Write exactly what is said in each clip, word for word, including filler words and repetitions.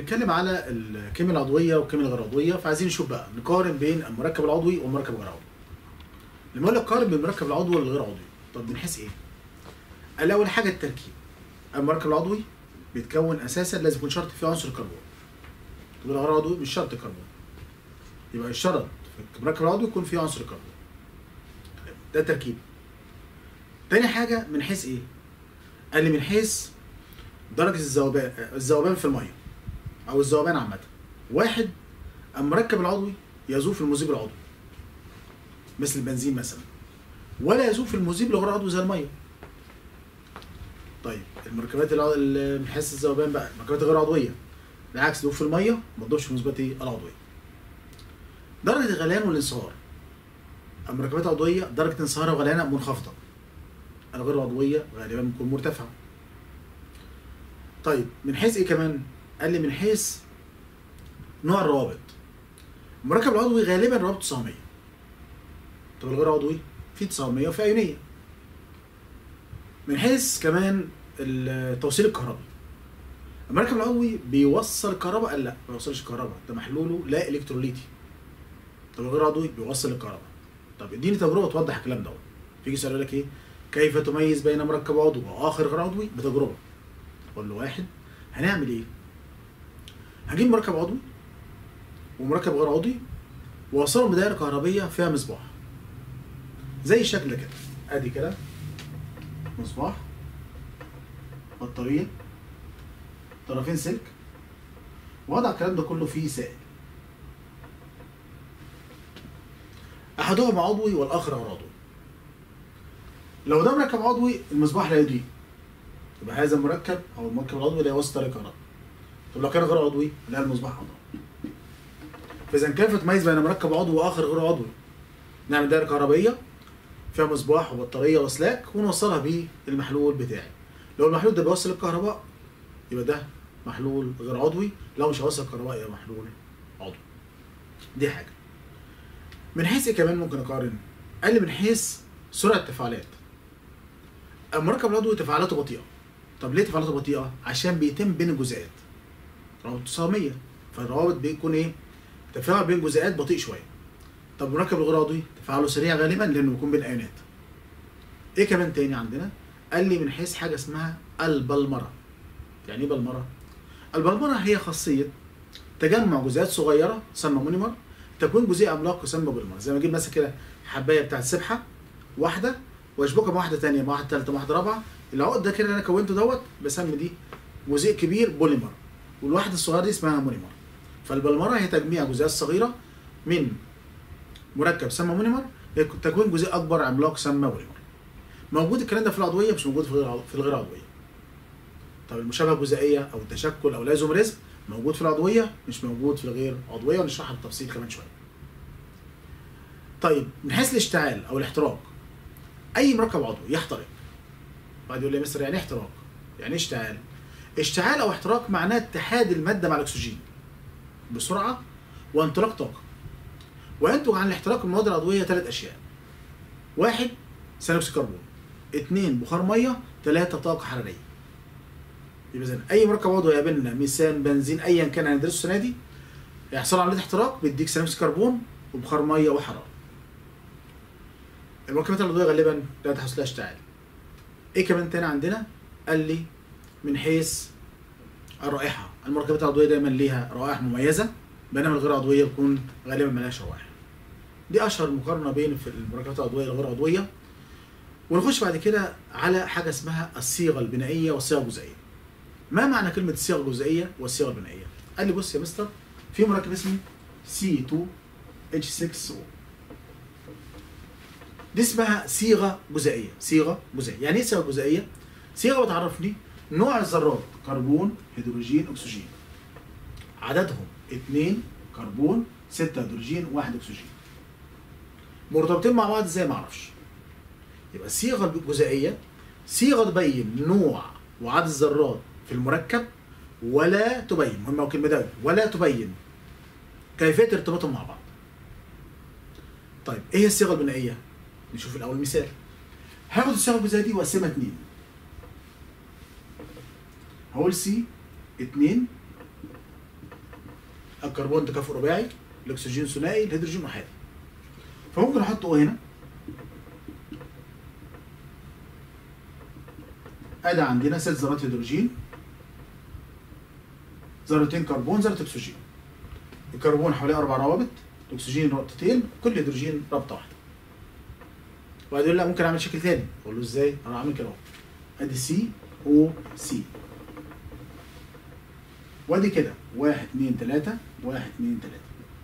بنتكلم على الكيمياء العضويه والكيمياء الغير عضويه، فعايزين نشوف بقى نقارن بين المركب العضوي والمركب الغير عضوي. لما اقول لك قارن بين المركب العضوي والغير عضوي، طب من حيث ايه؟ قال اول حاجه التركيب. المركب العضوي بيتكون اساسا لازم يكون شرط فيه عنصر الكربون. طب الغير عضوي مش شرط كربون. يبقى الشرط في المركب العضوي يكون فيه عنصر الكربون. ده تركيب. تاني حاجه من حيث ايه؟ قال لي من حيث درجه الذوبان الذوبان في الميه او الذوبان عامه. واحد، المركب العضوي يذوب في المذيب العضوي مثل البنزين مثلا، ولا يذوب في المذيب الغير عضوي زي الميه. طيب المركبات اللي من حيث الذوبان بقى، المركبات الغير عضويه بالعكس تذوب في الميه ما تذوبش في المذيبات العضويه. درجه الغليان والانصهار. المركبات العضويه درجه انصهارها وغليانها منخفضه. الغير عضويه غالبا بتكون مرتفعه. طيب من حيث ايه كمان؟ قال لي من حيث نوع الروابط. المركب العضوي غالبا روابط تسعمية. طب الغير عضوي في تسعمية وفي ايونيه. من حيث كمان التوصيل الكهربي. المركب العضوي بيوصل الكهرباء؟ قال لا ما بيوصلش الكهرباء، ده محلوله لا الكتروليتي. طب الغير عضوي بيوصل الكهرباء. طب اديني تجربه توضح الكلام دوت. فيجي يسأل لك ايه؟ كيف تميز بين مركب عضوي واخر غير عضوي بتجربه؟ اقول له واحد، هنعمل ايه؟ هجيب مركب عضوي ومركب غير عضوي واوصلهم بدائره كهربيه فيها مصباح. زي الشكل ده كده، ادي كده مصباح، بطاريه، طرفين سلك، وضع الكلام ده كله فيه سائل. احدهما عضوي والاخر غير عضوي. لو ده مركب عضوي المصباح لا يضيء، يبقى هذا المركب او المركب العضوي لا يوصل طريق كهرباء. طب لو كان غير عضوي لا المصباح اضاء. فاذا كيف تميز بين مركب عضوي واخر غير عضوي؟ نعمل دائره كهربيه فيها مصباح وبطاريه واسلاك ونوصلها بالمحلول بتاعي. لو المحلول ده بيوصل الكهرباء يبقى ده محلول غير عضوي، لو مش هيوصل الكهرباء يبقى محلول عضوي. دي حاجه. من حيث ايه كمان ممكن اقارن؟ قال لي من حيث سرعه التفاعلات. المركب العضوي تفاعلاته بطيئه. طب ليه تفاعلاته بطيئه؟ عشان بيتم بين الجزيئات. روابط تسعمية، فالروابط بيكون ايه؟ تفاعل بين الجزيئات بطيء شويه. طب المركب الغير عضوي تفاعله سريع غالبا لانه بيكون بين ايونات. ايه كمان تاني عندنا؟ قال لي من حيث حاجه اسمها البلمره. يعني ايه بلمره؟ البلمره هي خاصيه تجمع جزيئات صغيره تسمى مونيمر، تكوين جزيء عملاق يسمى بوليمر. زي ما اجيب مثلا كده حبايه بتاعت سبحه واحده واشبكها بواحده ثانيه مع واحده ثالثه مع واحده رابعه، العقد ده كده اللي انا كونته دوت بسمي دي جزيء كبير بوليمر، والواحده الصغيره دي اسمها مونيمر. فالبلمره هي تجميع جزيئات صغيره من مركب سمى مونيمر لتكوين جزيء اكبر عملاق سمى بوليمر. موجود الكلام ده في العضويه مش موجود في الغير في الغير عضويه. طب المشابهه الجزيئيه او التشكل او الايزوميريزم موجود في العضويه مش موجود في الغير عضويه، ونشرحها بالتفصيل كمان شويه. طيب من حيث الاشتعال او الاحتراق، اي مركب عضوي يحترق. بعد يقول لي يا مستر يعني ايه احتراق؟ يعني ايه اشتعال؟ اشتعال او احتراق معناه اتحاد الماده مع الاكسجين بسرعه وانطلاق طاقه. وينتج عن الاحتراق المواد العضويه ثلاث اشياء. واحد، ثاني اكسيد الكربون. اثنين، بخار ميه. ثلاثه، طاقه حراريه. يبقى اذا اي مركب عضوي يقابلنا ميثان، بنزين، ايا كان هندرسه السنه دي، يحصل عمليه احتراق بيديك ثاني اكسيد الكربون وبخار ميه وحراره. المركبات العضويه غالبا لا تحصل لها اشتعال. ايه كمان تاني عندنا؟ قال لي من حيث الرائحه. المركبات العضويه دايما ليها روائح مميزه، بينما الغير عضويه بتكون غالبا مالهاش روائح. دي اشهر مقارنه بين المركبات العضويه والغير عضويه. ونخش بعد كده على حاجه اسمها الصيغه البنائيه والصيغه الجزيئيه. ما معنى كلمه الصيغه الجزيئيه والصيغه البنائيه؟ قال لي بص يا مستر، في مركب اسمه سي اتنين اتش ستة او. دي اسمها صيغه جزيئيه. صيغه جزيئيه. يعني ايه صيغه جزيئيه؟ صيغه بتعرفني نوع الذرات، كربون، هيدروجين، اكسجين. عددهم اثنين كربون، ستة هيدروجين، واحد اكسجين. مرتبطين مع بعض ازاي؟ ما اعرفش. يبقى الصيغه الجزيئيه صيغه تبين نوع وعدد الذرات في المركب، ولا تبين، مهمه الكلمه دي، ولا تبين كيفيه ارتباطهم مع بعض. طيب ايه هي الصيغه البنائيه؟ نشوف الاول مثال. هاخد الصيغه الجزيئيه دي واقسمها اتنين. هقول سي اتنين الكربون تكافؤ رباعي، الاكسجين ثنائي، الهيدروجين احادي. فممكن احط او هنا. ادي عندنا ست ذرات هيدروجين، ذرتين كربون، ذره اكسجين. الكربون حواليه اربع روابط، الاكسجين نقطتين، كل هيدروجين رابطه واحده. وبعدين يقول لا ممكن اعمل شكل ثاني، اقول له ازاي؟ انا عامل كده اهو. ادي سي او سي. وادي كده واحد اتنين تلاته واحد اتنين تلاته.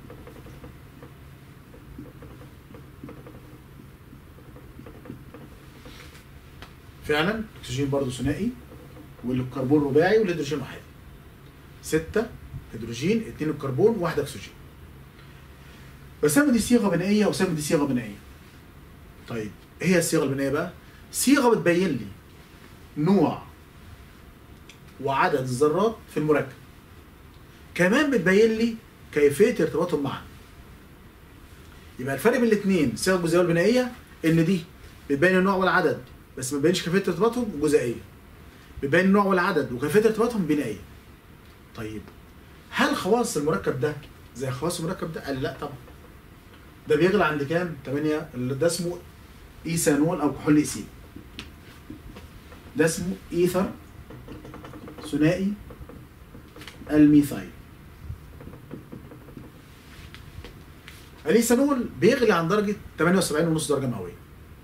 فعلا الاكسجين برضه ثنائي، والكربون رباعي، والهيدروجين احادي. ستة هيدروجين، اتنين الكربون، واحد اكسجين. بسمي دي صيغه بنائيه وسمي دي صيغه بنائيه. طيب ايه هي الصيغه البنائيه بقى؟ صيغه بتبين لي نوع وعدد الذرات في المركب. كمان بتبين لي كيفيه ارتباطهم معا. يبقى الفرق بين الاثنين الصيغه الجزيئيه والبنائيه ان دي بتبين النوع والعدد بس ما بتبينش كيفيه ارتباطهم جزيئيه. بتبين النوع والعدد وكيفيه ارتباطهم بنائيه. طيب هل خواص المركب ده زي خواص المركب ده؟ قال لا طبعا. ده بيغلى عند كام؟ تمانية. ده اسمه ايثانول او كحول ايثين. ده اسمه ايثر ثنائي الميثايل. الايثانول بيغلي عند درجه تمانية وسبعين ونص درجه مئويه.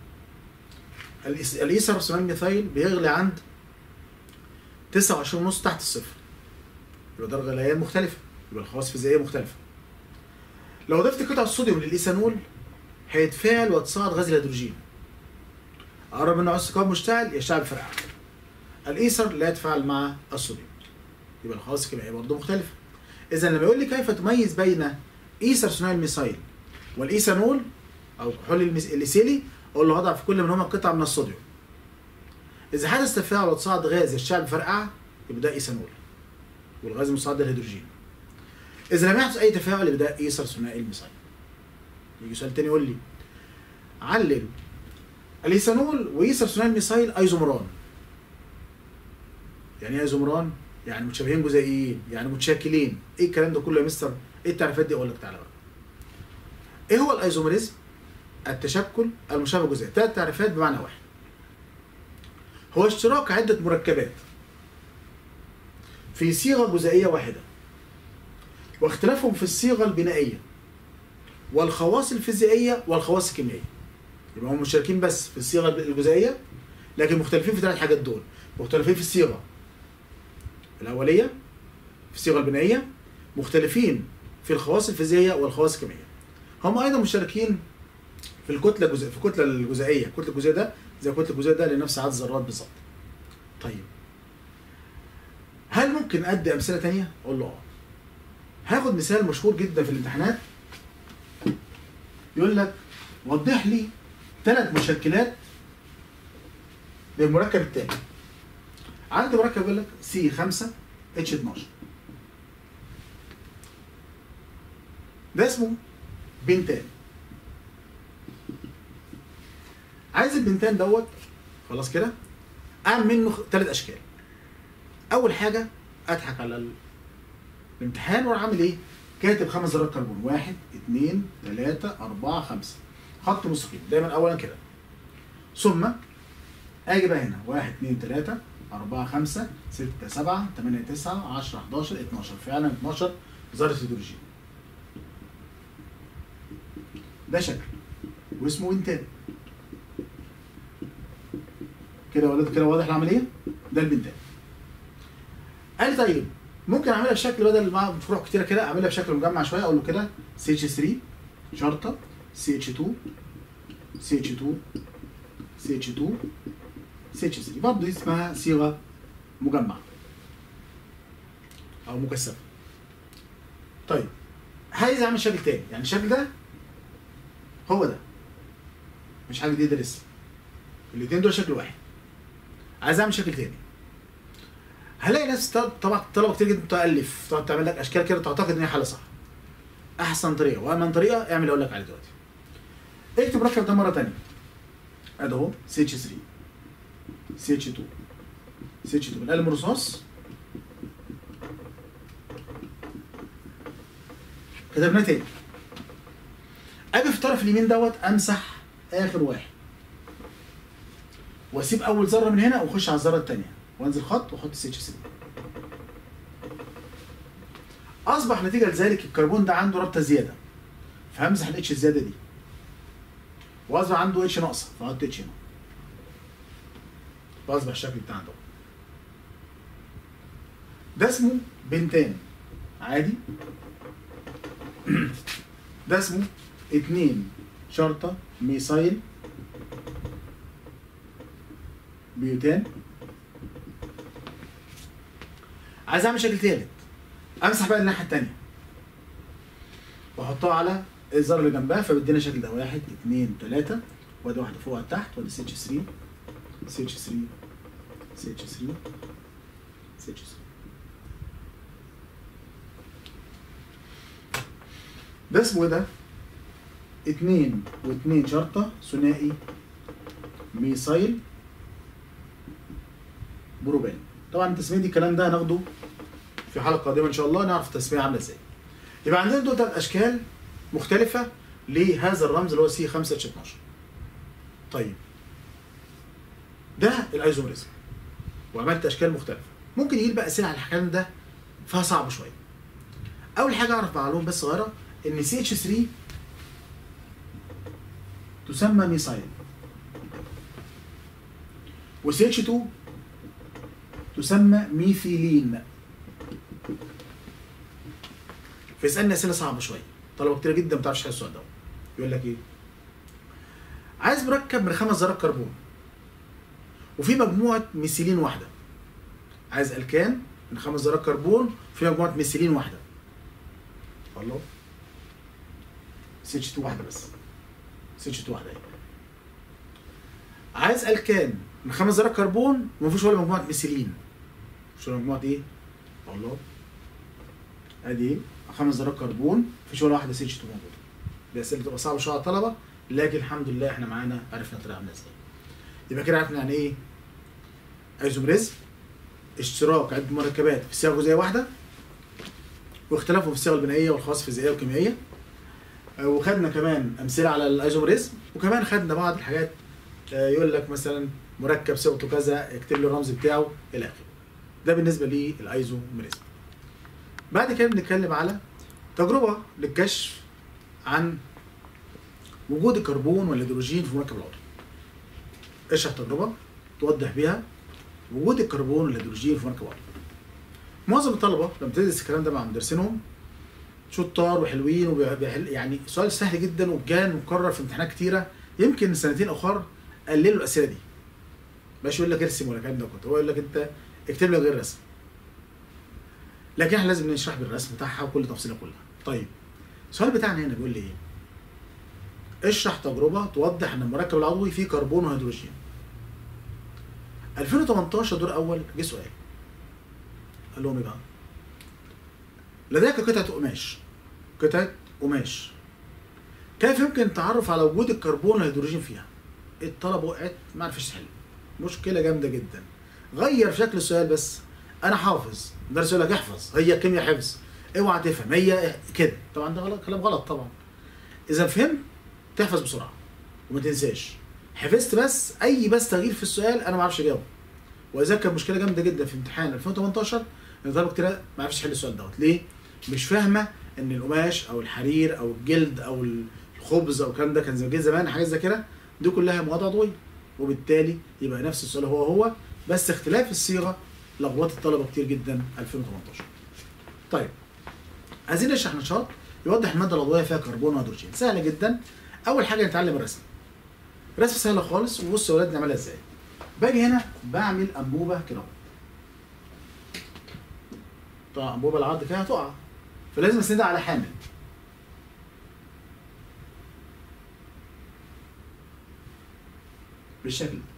الايثر ثنائي الميثايل بيغلي عند تسعة وعشرين ونص تحت الصفر. يبقى درجه غليان مختلفه، يبقى الخواص الفيزيائيه مختلفه. لو ضفت قطع الصوديوم للايثانول هيتفاعل ويتصاعد غاز الهيدروجين. قرب منه عاوز كواب مشتعل يشتعل بفرقعه. الايثر لا يتفاعل مع الصوديوم. يبقى الخواص الكيميائيه برضه مختلفه. اذا لما يقول لي كيف تميز بين ايثر ثنائي الميثايل والايثانول او كحول الايثيلي، اقول له هضع في كل منهما قطعه من الصوديوم. اذا حدث تفاعل وتصاعد غاز يشتعل بفرقعه يبقى ده ايثانول، والغاز المصاعد ده الهيدروجين. اذا لم يحدث اي تفاعل يبقى ده ايثر ثنائي الميثايل. يجي سؤال تاني يقول لي علل الايثانول وايثر ثنائي الميثايل ايزومران. يعني ايه ايزومران؟ يعني متشابهين جزيئيين، يعني متشاكلين. ايه الكلام ده كله يا مستر؟ ايه التعريفات دي؟ اقول لك تعالى بقى. ايه هو الايزوميريزم؟ التشكل المشابه جزيئي. ثلاث تعريفات بمعنى واحد. هو اشتراك عده مركبات في صيغه جزيئيه واحده واختلافهم في الصيغه البنائيه والخواص الفيزيائيه والخواص الكيميائيه. يبقى هم مشتركين بس في الصيغه الجزيئيه لكن مختلفين في ثلاث حاجات دول. مختلفين في الصيغه الاوليه، في الصيغه البنائيه، مختلفين في الخواص الفيزيائيه والخواص الكيميائيه. هم ايضا مشتركين في الكتله الجزئيه، في الكتله الجزيئيه. الكتله الجزيئيه ده زي الكتله الجزيئيه ده لنفس عدد الذرات بالظبط. طيب هل ممكن ادي امثله ثانيه؟ اقول له اه. هاخد مثال مشهور جدا في الامتحانات. يقول لك وضح لي ثلاث مشكلات للمركب التالي. عندي مركب يقول لك سي خمسة اتش اتناشر. ده اسمه بنتان. عايز البنتان دوت خلاص كده اعمل منه ثلاث اشكال. اول حاجه اضحك على الامتحان وانا عامل ايه؟ كاتب خمس ذرات كربون، واحد اثنين ثلاثة أربعة خمسة. خط مستقيم دايما اولا كده. ثم اجي بقى هنا واحد اثنين ثلاثة أربعة خمسة ستة سبعة ثمانية تسعة عشرة حداشر اتناشر. فعلا اتناشر ذرة هيدروجين. ده شكل واسمه بنتان. كده ولا كده واضح العملية؟ ده البنتان. قال لي طيب ممكن اعملها بشكل بدل ما فروع كتيره كده اعملها بشكل مجمع شويه. اقول له كده سي اتش ثلاثة شرطه سي اتش اتنين سي اتش اتنين سي اتش اتنين سي اتش ثلاثة. برضه دي اسمها صيغه مجمعه او مكثفه. طيب عايز اعمل شكل تاني، يعني الشكل ده هو ده مش حاجه جديده لسه. الاثنين دول شكل واحد. عايز اعمل شكل تاني. هلاقي ناس طبعا طلبه كتير جدا تالف تقعد تعمل لك اشكال كده تعتقد ان هي حل صح. احسن طريقه وامن طريقه اعمل اللي اقول لك عليه دلوقتي. اكتب الرقم ده مره ثانيه. ادي اهو سي اتش ثلاثة سي اتش اتنين سي اتش اتنين بالقلم الرصاص. كتبناه تاني. اجي في الطرف اليمين دوت امسح اخر واحد واسيب اول ذره من هنا واخش على الذره الثانيه وانزل خط واحط سي اتش ثلاثة. اصبح نتيجه لذلك الكربون ده عنده رابطه زياده فهمسح الاتش الزياده دي، واصبح عنده اتش ناقصه فاحط اتش هنا، فاصبح الشكل بتاعنا ده. ده اسمه بنتان عادي. ده اسمه اتنين شرطه ميثايل بيوتان. عايز اعمل شكل تالت، امسح بقى الناحيه التانيه واحطها على الذره اللي جنبها فبيدينا الشكل ده واحد اتنين تلاته، وادي واحده فوق على تحت، وادي سي اتش ثلاثة سي اتش ثلاثة سي اتش ثلاثة سي اتش ثلاثة. ده اسمه ايه ده؟ اتنين واتنين شرطه ثنائي ميثايل بروبان. طبعا التسميه دي الكلام ده هناخده في حلقه قادمه ان شاء الله، نعرف التسميه عامله ازاي. يبقى عندنا دول ثلاث اشكال مختلفه لهذا الرمز اللي هو سي خمسة اتش اتناشر. طيب ده الايزوميريزم وعملت اشكال مختلفه. ممكن يجي بقى اسئله على الكلام ده فيها صعب شويه. اول حاجه اعرف معلومه بس صغيره ان سي اتش ثلاثة تسمى ميثايل و سي اتش اتنين تسمى ميثيلين. فيسالني اسئله صعبه شويه، طلبه كتير جدا ما بتعرفش تحل السؤال ده. يقول لك ايه؟ عايز مركب من خمس ذرات كربون وفي مجموعه ميثيلين واحده. عايز الكان من خمس ذرات كربون وفي مجموعه ميثيلين واحده. الله، سي اتش اتنين واحده بس، سي اتش اتنين واحده اهي. عايز الكان من خمس ذرات كربون وما فيش ولا مجموعه ميثيلين. مفيش ولا مجموعه ايه؟ الله، ادي ايه؟ خمس ذرات كربون مفيش ولا واحده سي اتش اتنين موجوده. دي اسئله بتبقى صعبه شويه على الطلبه، لكن الحمد لله احنا معانا عرفنا الطريقه عامله ازاي. يبقى كده عرفنا يعني ايه ايزوميريزم، اشتراك عده مركبات في صيغه جزيئيه واحده واختلافهم في الصيغه البنائيه والخواص الفيزيائيه والكيميائيه. وخدنا كمان امثله على الايزوميريزم، وكمان خدنا بعض الحاجات يقول لك مثلا مركب صيغته كذا اكتب له الرمز بتاعه الى اخره. ده بالنسبه للايزوميريزم. بعد كده بنتكلم على تجربه للكشف عن وجود الكربون والهيدروجين في المركب العضوي. اشرح تجربه توضح بيها وجود الكربون والهيدروجين في المركب العضوي. معظم الطلبه لما تدرس الكلام ده مع مدرسينهم شطار وحلوين وبيحل، يعني سؤال سهل جدا وكان مكرر في امتحانات كتيره، يمكن سنتين اخر قللوا الاسئله دي. مش يقول لك ارسم ولا الكلام ده كله، هو يقول لك انت اكتب لي غير رسم. لكن احنا لازم نشرح بالرسم بتاعها وكل تفصيله كلها. طيب السؤال بتاعنا هنا بيقول لي ايه؟ اشرح تجربه توضح ان المركب العضوي فيه كربون وهيدروجين. ألفين وتمنتاشر دور اول جه سؤال قال لهم ايه بقى؟ لديك قطعه قماش قطعه قماش كيف يمكن التعرف على وجود الكربون والهيدروجين فيها؟ الطلبه وقعت ما عرفش تحل. مشكله جامده جدا. غير شكل السؤال بس. انا حافظ، المدرس يقول لك احفظ، هي الكيمياء حفظ، اوعى تفهم هي كده. طبعا ده غلط، كلام غلط طبعا. اذا فهمت تحفظ بسرعه وما تنساش. حفظت بس اي بس تغيير في السؤال انا ما اعرفش اجاوب. واذا كانت مشكله جامده جدا في امتحان ألفين وتمنتاشر ان طلبه كتير ما عرفش يحل السؤال دوت. ليه؟ مش فاهمه ان القماش او الحرير او الجلد او الخبز او الكلام ده كان زي زمان حاجات زي كده، دي كلها مواد عضويه، وبالتالي يبقى نفس السؤال هو هو بس اختلاف الصيغه لخبطت الطلبه كتير جدا ألفين وتمنتاشر. طيب عايزين نشرح نشاط يوضح الماده العضويه فيها كربون وهيدروجين. سهله جدا. اول حاجه نتعلم الرسم. رسم سهله خالص، وبصوا يا ولاد نعملها ازاي. باجي هنا بعمل انبوبه كده. طبعا انبوبه العرض كده هتقع، فلازم اسندها على حامل. بالشكل ده.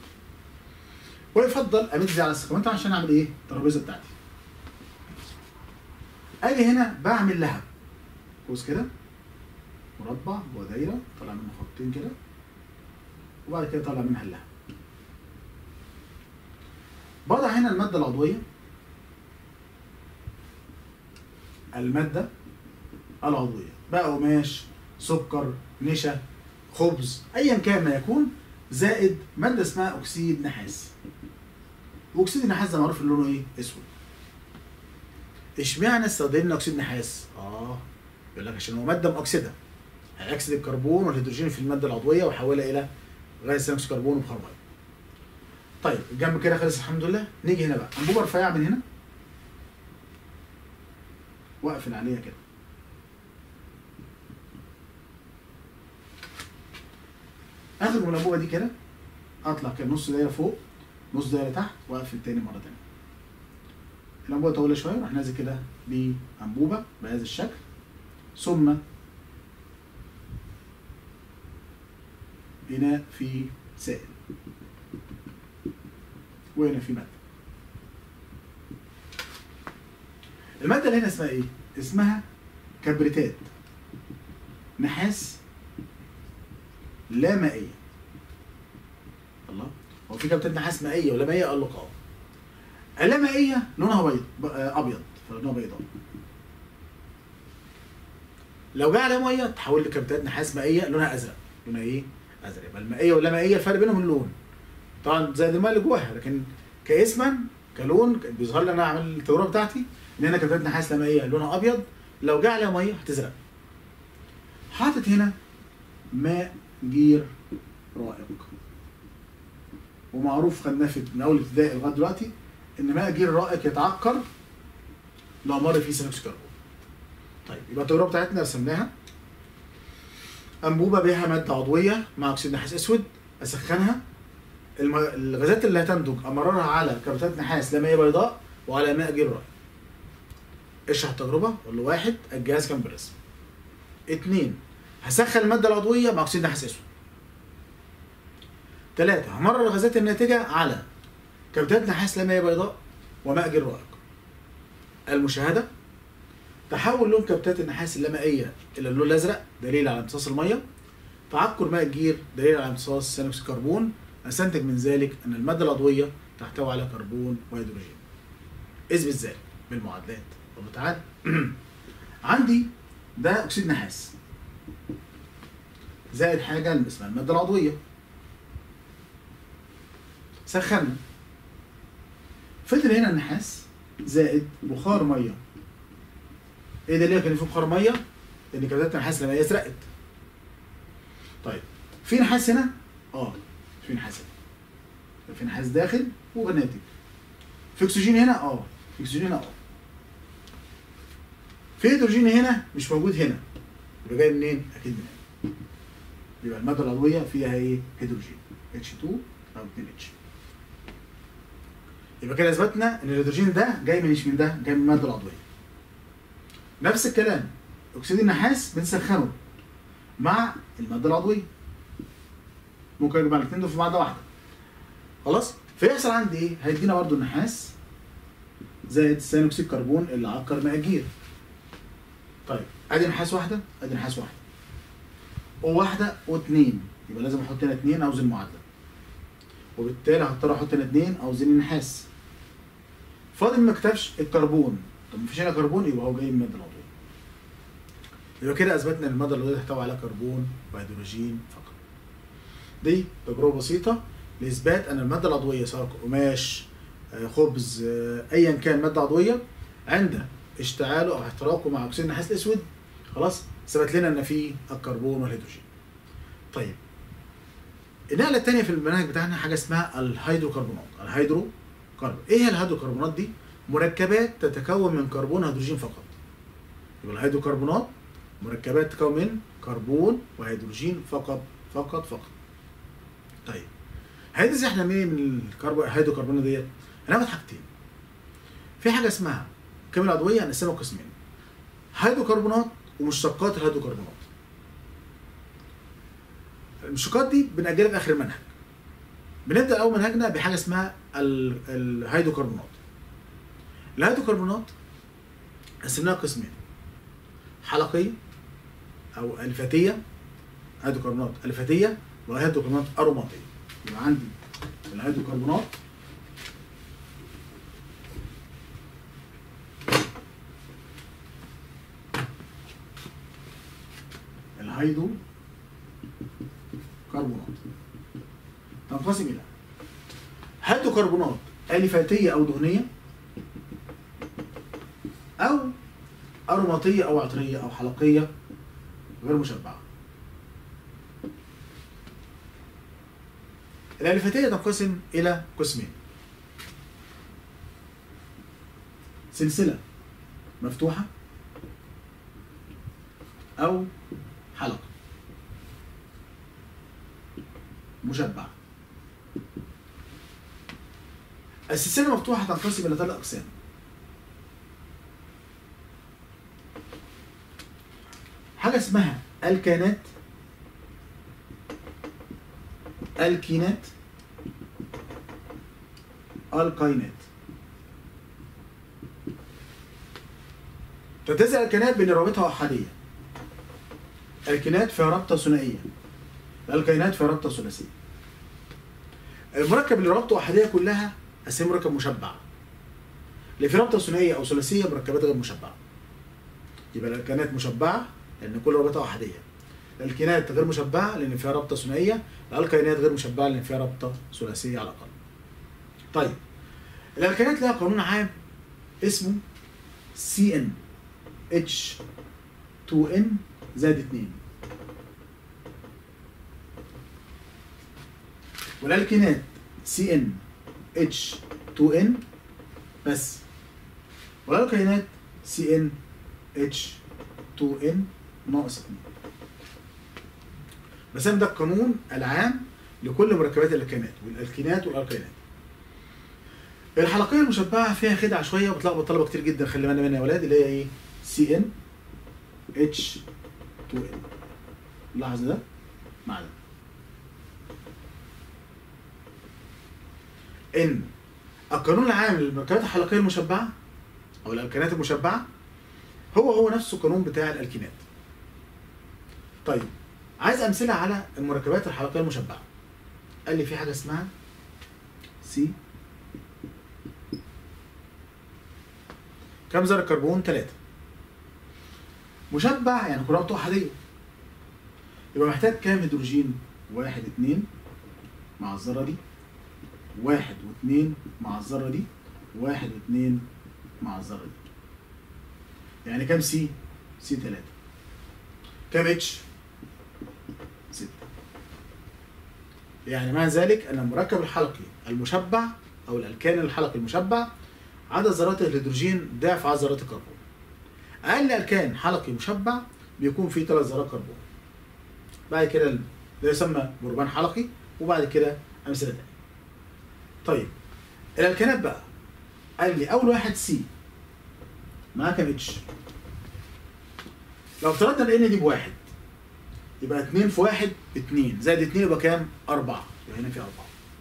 ويفضل امد دي على السكومنت عشان اعمل ايه؟ الترابيزه بتاعتي. اجي هنا بعمل لهب قوس كده مربع جوه دايره طالع منه خطين كده، وبعد كده طالع منها اللهب. بضع هنا الماده العضويه، الماده العضويه، بقى قماش، سكر، نشا، خبز، ايا كان ما يكون، زائد ماده اسمها اكسيد نحاس. واكسيد النحاس ده معروف ان لونه ايه؟ اسود. اشمعنى استخدمنا اكسيد نحاس؟ اه يقول لك عشان هو ماده مؤكسده، هيأكسد الكربون والهيدروجين في الماده العضويه ويحولها الى غاز ثاني اكسيد الكربون وبخار ميه. طيب الجنب كده خلص الحمد لله. نيجي هنا بقى انبوبه رفيعه من هنا واقفل عليها كده. اخد من الانبوبه دي كده، اطلع كده نص دايره فوق نص دايره تحت واقفل تاني مره تانيه. الانبوبه طويله شويه، راح نازل كده بانبوبه بهذا الشكل، ثم هنا في سائل وهنا في ماده. الماده اللي هنا اسمها ايه؟ اسمها كبريتات نحاس لا مائيه. الله، هو في كبريتات نحاس مائيه ولا مائيه؟ قال لك اه. اللا مائيه لونها بيض ابيض، فلونها بيضاء. لو جه عليها ميه تحول لكبريتات نحاس مائيه لونها ازرق. لونها ايه؟ ازرق. يبقى المائيه واللا مائيه الفرق بينهم اللون. طبعا زائد الماء اللي جواها، لكن كاسما كلون بيظهر لي انا اعمل التجربه بتاعتي ان هنا كبريتات نحاس لا مائيه لونها ابيض، لو جه عليها ميه هتزرق. حاطط هنا ماء جير رائق، ومعروف خدناه من اول ابتدائي لغايه دلوقتي ان ماء جير رائق يتعكر لو مر فيه ثاني اكسيد الكربون. طيب يبقى التجربه بتاعتنا رسمناها. انبوبه بها ماده عضويه مع اكسيد نحاس اسود، اسخنها، الغازات اللي هتنتج امررها على كبريتات نحاس لا مائيه بيضاء وعلى ماء جير رائق. اشرح التجربه. قول له واحد، الجهاز كان بالرسم. اثنين، هسخن الماده العضويه مع اكسيد نحاس اسود. ثلاثة، همرر الغازات الناتجه على كبريتات نحاس لا مائيه بيضاء وماء جير رائق. المشاهده: تحول لون كبريتات النحاس اللامائيه الى اللون الازرق دليل على امتصاص الميه. تعكر ماء الجير دليل على امتصاص ثاني اكسيد الكربون. استنتج من ذلك ان الماده العضويه تحتوي على كربون وهيدروجين. اثبت ذلك بالمعادلات. طب تعال عندي ده اكسيد نحاس زائد حاجه اسمها الماده العضويه. سخنا، فضل هنا النحاس زائد بخار ميه. ايه دليل كان في بخار ميه؟ لان كبريتات النحاس لما هي ازرقت. طيب في نحاس هنا؟ اه في نحاس هنا. في نحاس داخل وناتج. في اكسجين هنا؟ اه في اكسجين هنا اه. في هيدروجين هنا مش موجود هنا. يبقى جاي منين؟ اكيد من هنا. يبقى الماده العضويه فيها ايه؟ هيدروجين اتش اتنين او اتنين اتش. يبقى كده اثبتنا ان الهيدروجين ده جاي من مش من ده، جاي من الماده العضويه. نفس الكلام اكسيد النحاس بنسخنه مع الماده العضويه. ممكن اجمع الاثنين دول في معادله واحده. خلاص؟ فيحصل عندي ايه؟ هيدينا برضه النحاس زائد ثاني اكسيد الكربون اللي عكر ماء الجير. طيب ادي نحاس واحده، ادي نحاس واحده. وواحده واثنين، يبقى لازم احط هنا اثنين اوزن المعادله. وبالتالي هضطر احط هنا اثنين اوزن النحاس. فاضل ما كتبش الكربون. طب مفيش هنا كربون، يبقى هو جاي من الماده العضويه. يبقى كده اثبتنا ان الماده العضويه تحتوي على كربون وهيدروجين فقط. دي تجربه بسيطه لاثبات ان الماده العضويه سواء قماش، خبز، ايا كان ماده عضويه، عند اشتعاله او احتراقه مع اكسيد النحاس الاسود خلاص ثبت لنا ان فيه الكربون والهيدروجين. طيب النقله الثانيه في المنهج بتاعنا حاجه اسمها الهيدروكربونات. الهيدرو كربون. ايه هي الهيدروكربونات دي؟ مركبات تتكون من كربون وهيدروجين فقط. يبقى الهيدروكربونات مركبات تتكون من كربون وهيدروجين فقط فقط فقط. طيب هندرس احنا مين من الكربون الهيدروكربونات ديت؟ هناخد حاجتين. في حاجه اسمها الكيمياء العضويه هنقسمها قسمين. هيدروكربونات ومشتقات الهيدروكربونات. المشتقات دي بنأجلها في اخر المنهج. بنبدا اول منهجنا بحاجه اسمها الهيدروكربونات. الهيدروكربونات قسمناها قسمين: حلقيه او الفاتيه، هيدروكربونات الفاتيه، وهيدروكربونات اروماتيه. يبقى عندي الهيدروكربونات هيدرو كربونات تنقسم الى هيدروكربونات الفاتيه او دهنيه، او اروماتيه او عطريه او حلقيه غير مشبعه. الالفاتيه تنقسم الى قسمين: سلسله مفتوحه او حلقه مشبعه. السلسله المفتوحه تنقسم الى ثلاث اقسام: حاجه اسمها الكانات، الكينات، الكاينات. تمتاز الكينات بان رابطها احاديه. الكينات فيها رابطه ثنائيه، الكاينات فيها رابطه ثلاثيه. المركب اللي رابطه احاديه كلها اسمه مركب مشبع. اللي فيه رابطه ثنائيه او ثلاثيه مركبات غير مشبعه. يبقى الكينات مشبعه لان كل رابطها احاديه. الكينات غير مشبعه لان فيها رابطه ثنائيه، الالكاينات غير مشبعه لان فيها رابطه ثلاثيه على الاقل. طيب الالكينات لها قانون عام اسمه سي ان اتش تو ان زائد اتنين. والالكينات سي ان اتش تو ان بس، والالكينات سي ان اتش تو ان ناقص اتنين. بس ده القانون العام لكل مركبات الالكينات والالكينات والالكينات. الحلقيه المشبعه فيها خدعه شويه وبتلخبط طلبه كتير جدا، خلي بالنا منها يا ولاد، اللي هي ايه؟ سي ان اتش تو ان. لاحظ ده مع ده. ان القانون العام للمركبات الحلقيه المشبعه او الالكينات المشبعه هو هو نفسه القانون بتاع الالكينات. طيب عايز امثله على المركبات الحلقيه المشبعه. قال لي في حاجه اسمها سي، كم ذره كربون؟ ثلاثة. مشبع يعني كرابته احاديه، يبقى محتاج كام هيدروجين؟ واحد اتنين مع الذره دي، واحد واتنين مع الذره دي، واحد واتنين مع الذره دي. يعني كام سي؟ سي ثلاثة. كام اتش؟ ستة. يعني معنى ذلك ان المركب الحلقي المشبع او الالكان الحلقي المشبع عدد ذرات الهيدروجين ضعف عدد ذرات الكربون. اقل الكان حلقي مشبع بيكون فيه ثلاث ذرات كربون. بعد كده ده يسمى بربان حلقي، وبعد كده امثله ثانيه. طيب الالكانات بقى قال لي اول واحد سي معاه كام اتش؟ لو افترضنا ان دي بواحد يبقى اتنين في واحد اتنين زائد اتنين يبقى كام؟ أربعة. يبقى هنا في أربعة.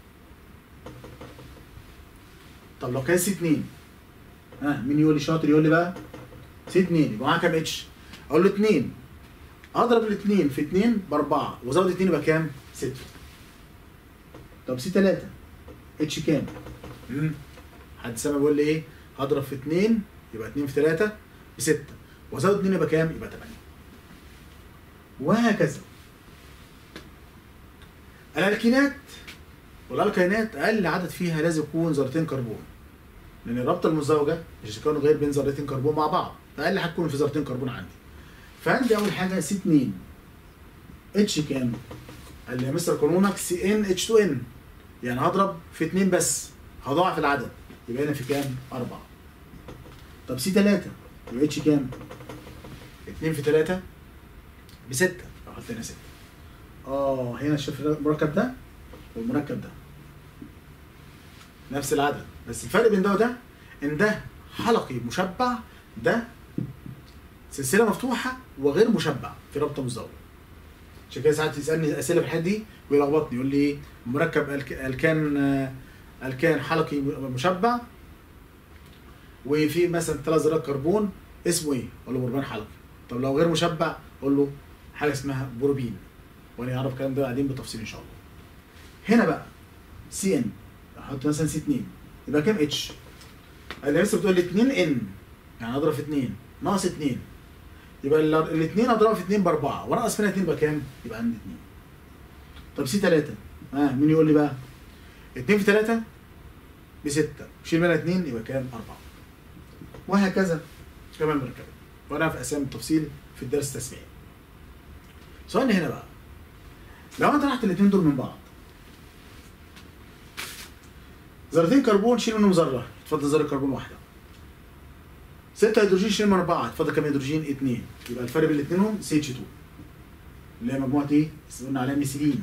طب لو كان سي اتنين، ها مين يقول لي شاطر يقول لي بقى؟ سي اتنين يبقى معاه كام اتش؟ أقول له اتنين. أضرب الاتنين في اتنين بأربعة وأزود اتنين يبقى كام؟ ستة. طب سي تلاتة اتش كام؟ امم حد سامع بيقول لي إيه؟ هضرب في اتنين يبقى اتنين في تلاتة بستة وأزود اتنين يبقى كام؟ يبقى تمانية. وهكذا. الالكينات والالكينات اقل عدد فيها لازم يكون ذرتين كربون، لان الرابطه المزدوجه مش هتكون غير بين ذرتين كربون مع بعض، فاقل هتكون في ذرتين كربون عندي. فعندي اول حاجه سي اتنين اتش كام؟ قال لي يا مستر قانونك سي ان اتش تو ان، يعني هضرب في اتنين بس هضاعف العدد يبقى هنا في كام؟ أربعة. طب سي تلاتة يبقى اتش كام؟ اتنين في تلاتة بستة. احط هنا ستة. اه هنا شوف المركب ده والمركب ده نفس العدد، بس الفرق بين ده وده ان ده حلقي مشبع، ده سلسله مفتوحه وغير مشبع في رابطه مزدوجه. عشان كده ساعات يسالني اسئله في الحته دي ويلخبطني، يقول لي مركب الكان الكان حلقي مشبع وفي مثلا ثلاث ذرات كربون اسمه ايه؟ اقول له بربان حلقي. طب لو غير مشبع اقول له حاجه اسمها بروبين، وانا اعرف الكلام ده بعدين بالتفصيل ان شاء الله. هنا بقى سي ان احط مثلا سي اتنين يبقى كام اتش؟ اللي لسه بتقول لي اتنين ان، يعني اضرب في اتنين ناقص اتنين يبقى الاثنين اضربها في اتنين باربعه وانقص منها اتنين يبقى كام؟ يبقى عندي اتنين. طب سي تلاتة ها آه مين يقول لي بقى؟ اتنين في تلاتة بستة، شيل منها اتنين يبقى كام؟ اربعة. وهكذا كمان مركبات. وانا في اسامي التفصيل في الدرس التسميعي. سؤالنا هنا بقى، لو انا طرحت الاثنين دول من بعض، ذرتين كربون شيل منهم ذره، اتفضل ذره كربون واحده. ستة هيدروجين شيل من اربعه، اتفضل كام هيدروجين؟ اتنين. يبقى الفرق بين الاثنين هم سي اتش اتنين اللي هي مجموعه ايه؟ قلنا عليها ميثيلين.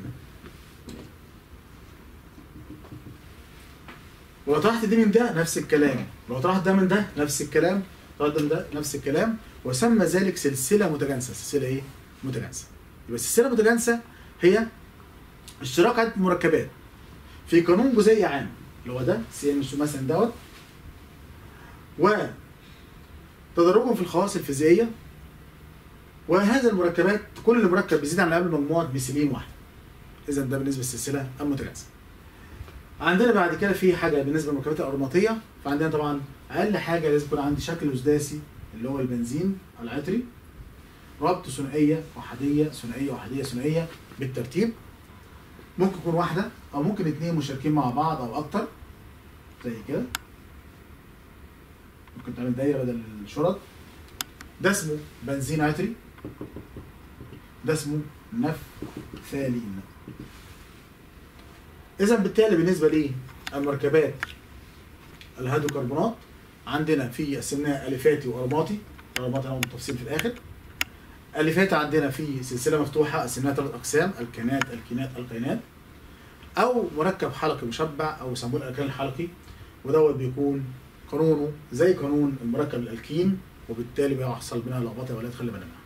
لو طرحت دي من ده نفس الكلام، لو طرحت ده من ده نفس الكلام، طرحت ده من ده نفس الكلام، وسمى ذلك سلسله متجانسه. سلسله ايه؟ متجانسه. يبقى السلسله المتجانسه هي اشتراك عدد المركبات في قانون جزيئي عام اللي هو ده سي ان مثلا دوت، وتدرجهم في الخواص الفيزيائيه، وهذا المركبات كل مركب بيزيد عن اللي قبل مجموعه ميثيلين واحده. اذا ده بالنسبه للسلسله المتجانسه. عندنا بعد كده في حاجه بالنسبه للمركبات الارماتيه، فعندنا طبعا اقل حاجه لازم يكون عندي شكل سداسي اللي هو البنزين العطري، ربط ثنائيه احاديه ثنائيه احاديه ثنائيه بالترتيب، ممكن يكون واحده او ممكن اثنين مشتركين مع بعض او اكتر زي كده، ممكن تعمل دايره بدل الشرط. ده اسمه بنزين عطري، ده اسمه نفثالين. اذا بالتالي بالنسبه للمركبات الهيدروكربونات عندنا في قسمناها اليفاتي وارماطي، ارماطي هناخد بالتفصيل في الاخر. اليفاتي عندنا في سلسله مفتوحه قسمناها ثلاث اقسام، الكينات الكينات القينات، او مركب حلقي مشبع او يسموه الالكان الحلقي، ودوت بيكون قانونه زي قانون المركب الالكين، وبالتالي بيحصل منها لخبطه يا ولاد خلي بالنا منها.